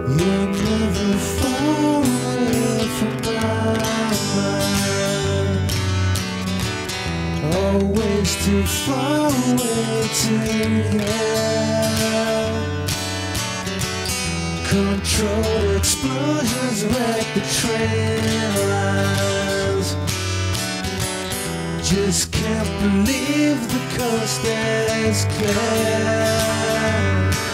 You're never far away from my mind, always too far away to hear. Controlled explosions wreck the train lines. Just can't believe the coast is clear.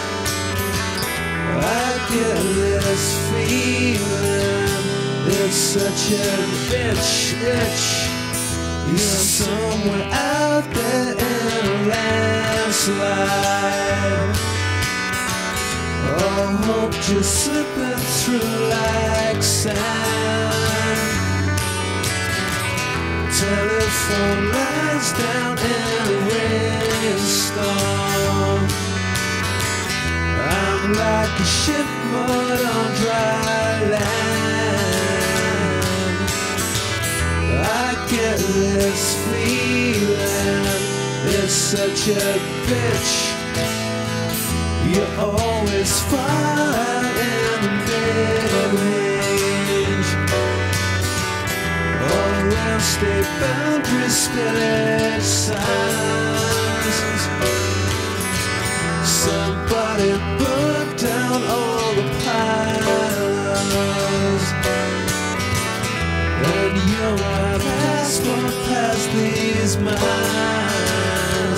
I get this feeling, it's such a bitch itch. You're somewhere out there in a landslide. Oh, hope just slipping through like sand. Telephone lines down in a rainstorm. I'm like a ship moored on dry land. I get this feeling, it's such a bitch. You're always far out in the mid-range. Around state boundaries, spinning signs. Somebody burned down all the pines, and you're my passport past these mines.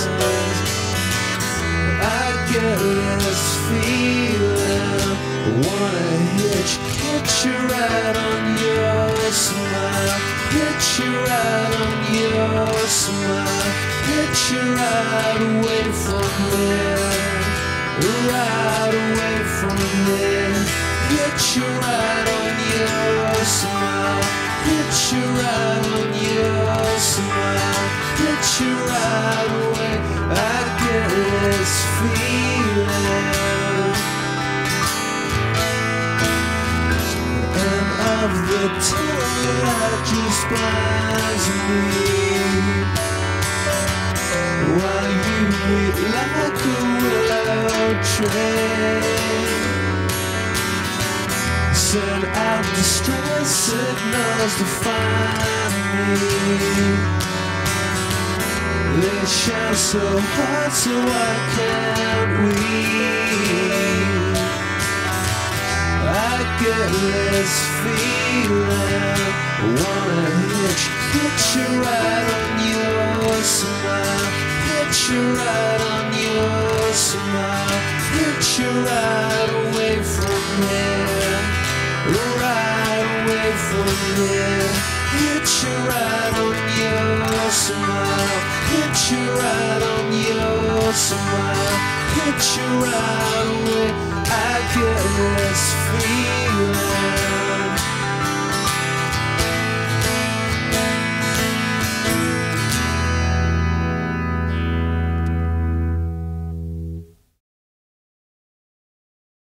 I get this feeling, wanna hitch you right on your smile, hitch you right on your smile, hitch you right away from there, right away from there, hitch you right on your smile, hitch you right on your smile, hitch you right away. I get this feeling, and of the tunnel that just blinds me, while you beat like a willow train. Send out distress signals to find me. They shine so hard, so why can't we? I get this feeling, wanna hitch you right on your smile, hitch you right on your smile, hitch you right away from here, right away from here, hitch you right on your smile, hitch you right on your smile, hitch you right away. I get this feeling.